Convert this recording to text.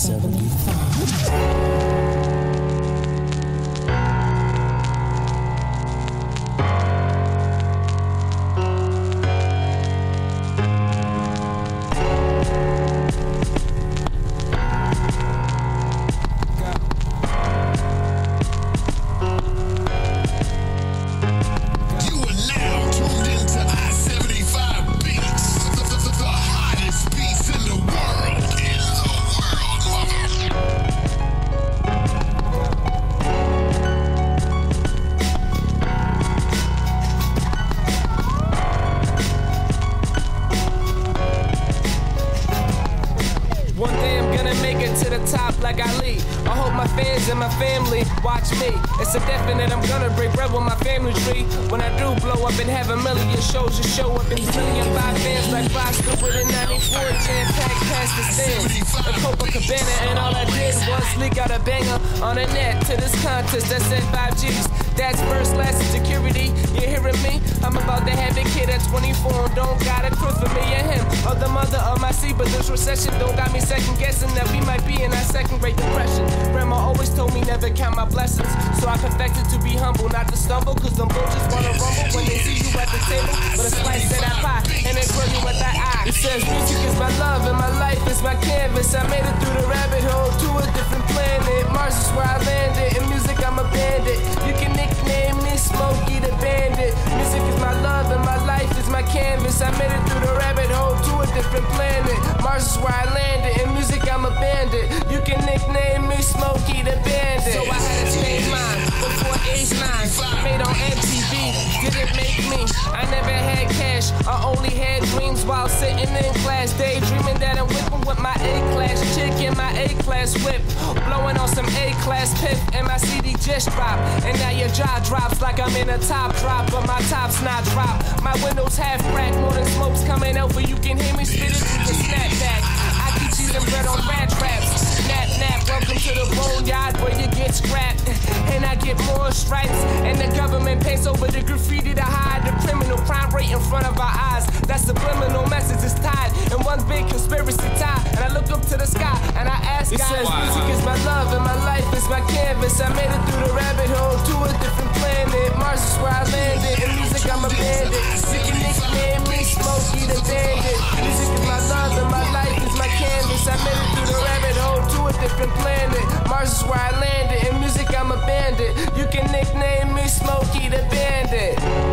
I-75. To the top like Ali. I hope my fans and my family watch me. It's a definite I'm gonna break bread with my family tree. When I do blow up and have a million shows to show up in million five fans like Roscoe with a 94 jam packed past the stands. A Copacabana and all I did was leak out a banger on the net to this contest that said 5 G's. That's first class security, you hearing me? I'm about to have a kid at 24 and don't got a clue for me and him or the mother of my seed. But this recession don't got me second guessing that we might be in our second great depression. Grandma always told me never count my blessings, so I perfected to be humble, not to stumble. Cause them bulls just wanna rumble when they see you at the table with a slice of that pie and they grill you with that eye. It says music is my love and my life is my canvas. I made it through the rabbit hole to a different planet. Mars is where I landed. In music I'm a bandit. You can nickname me Smokey the Bandit. Music is my love and my life is my canvas. I made it through the rabbit hole to a different planet. Mars is where I landed. In music I'm a bandit. You can nickname me Smokey the Bandit. So I had to change mine before age 9. Made on MTV, didn't make me. I never had cash, I only had dreams while sitting in class, daydreaming that I'm whipping with my A-class chick and my A-class whip, blowing on some A-class piff, and my CD just dropped. And now your jaw drops like I'm in a top drop, but my top's not dropped. My windows half cracked, more than smoke's coming out, but you can hear me spit it through the snapback. I keep cheating bread on rat traps. Nap, nap, welcome to the boneyard where you get scrapped. And I get more stripes, and the government paints over the graffiti to hide the criminal crime right in front of our eyes. That subliminal message is tied in one big conspiracy tie. And I look up to the sky and I ask God, music is my love and my life is my canvas. I made it through the rabbit hole to a different planet. Mars is where I landed. In music I'm a bandit. You can nickname me Smokey the Bandit. Music is my love and my life is my canvas. I made it through the rabbit hole to a different planet. Mars is where I landed. In music I'm a bandit. You can nickname me Smokey the Bandit.